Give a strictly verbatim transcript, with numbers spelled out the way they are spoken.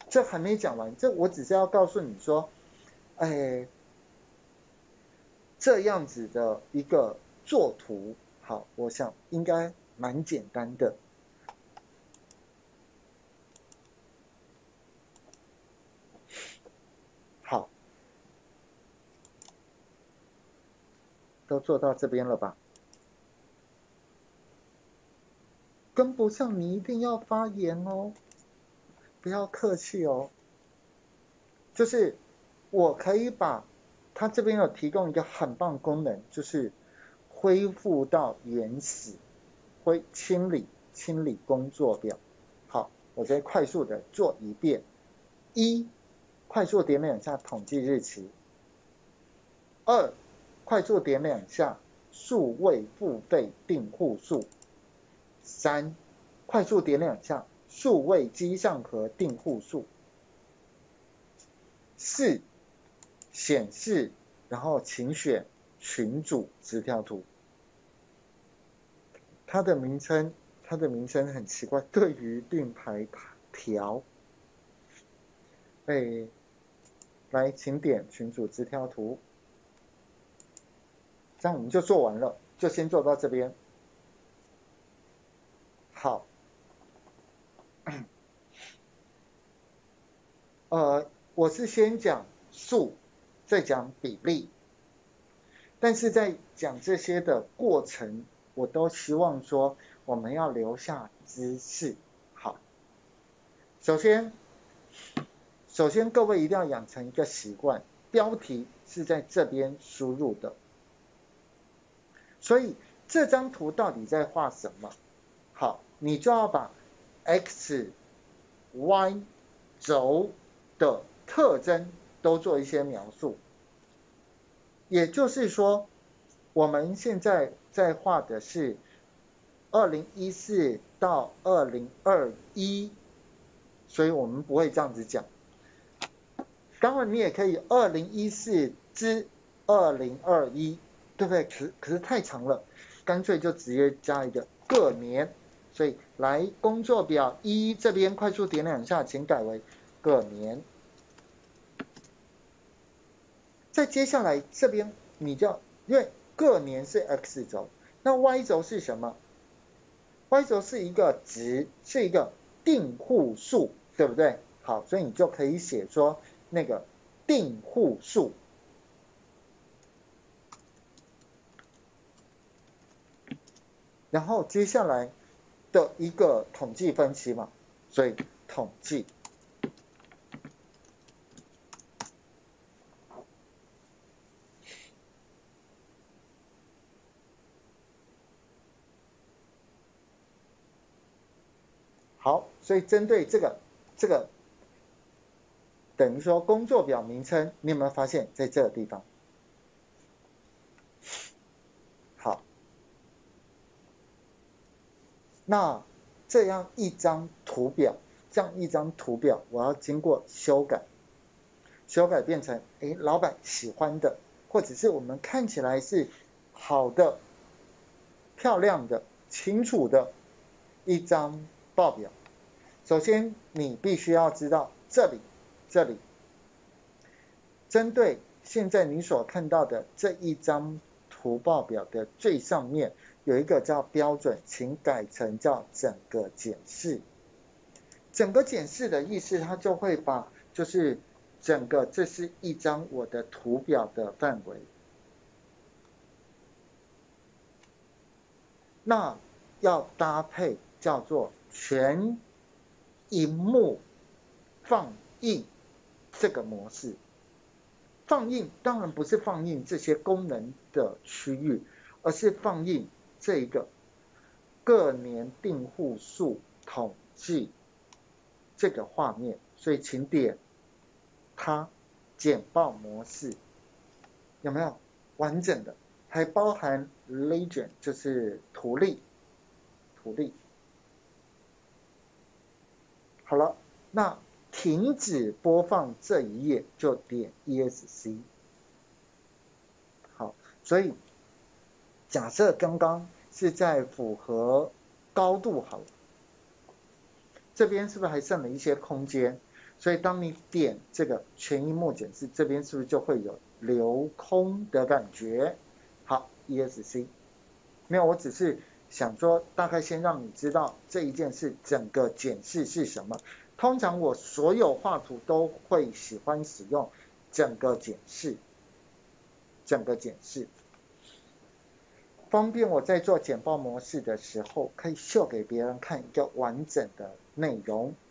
这还没讲完，这我只是要告诉你说，哎，这样子的一个作图，好，我想应该蛮简单的。好，都做到这边了吧？跟不上你一定要发言哦，不要客气哦。就是我可以把它这边有提供一个很棒功能，就是恢复到原始，恢清理清理工作表。好，我再快速的做一遍。一，快速点两下统计日期。二，快速点两下数位付费订户数。三，快速点两下数位机上盒订户数。四，显示，然后请选群组直条图。它的名称，它的名称很奇怪，对于并排条。哎，来，请点群组直条图。这样我们就做完了，就先做到这边。好，呃，我是先讲数，再讲比例。但是在讲这些的过程，我都希望说我们要留下知识。好，首先，首先各位一定要养成一个习惯，标题是在这边输入的。所以这张图到底在画什么？好，你就要把 x、y 轴的特征都做一些描述。也就是说，我们现在在画的是二零一四到二零二一，所以我们不会这样子讲。当然，你也可以二零一四至二零二一，对不对？可可是太长了，干脆就直接加一个各年。所以来工作表一这边快速点两下，请改为各年。再接下来这边你就要，因为各年是 x 轴，那 y 轴是什么 ？y 轴是一个值，是一个订户数，对不对？好，所以你就可以写说那个订户数。然后接下来的一个统计分析嘛，所以统计。好，所以针对这个这个等于说工作表名称，你有没有发现在这个地方？好，那这样一张图表，这样一张图表，我要经过修改，修改变成诶老板喜欢的，或者是我们看起来是好的、漂亮的、清楚的一张报表。首先，你必须要知道这里，这里，针对现在你所看到的这一张图报表的最上面有一个叫标准，请改成叫整个检视。整个检视的意思，它就会把就是整个这是一张我的图表的范围。那要搭配叫做全萤幕放映这个模式。放映当然不是放映这些功能的区域，而是放映这个各年订户数统计这个画面。所以请点它简报模式，有没有完整的？还包含 legend 就是图例，图例。好了，那停止播放这一页就点 E S C。好，所以假设刚刚是在符合高度好了，这边是不是还剩了一些空间？ 所以当你点这个全荧幕检视，这边是不是就会有留空的感觉？好 ，E S C， 没有，我只是想说大概先让你知道这一件事整个检视是什么。通常我所有画图都会喜欢使用整个检视，整个检视，方便我在做简报模式的时候可以秀给别人看一个完整的内容。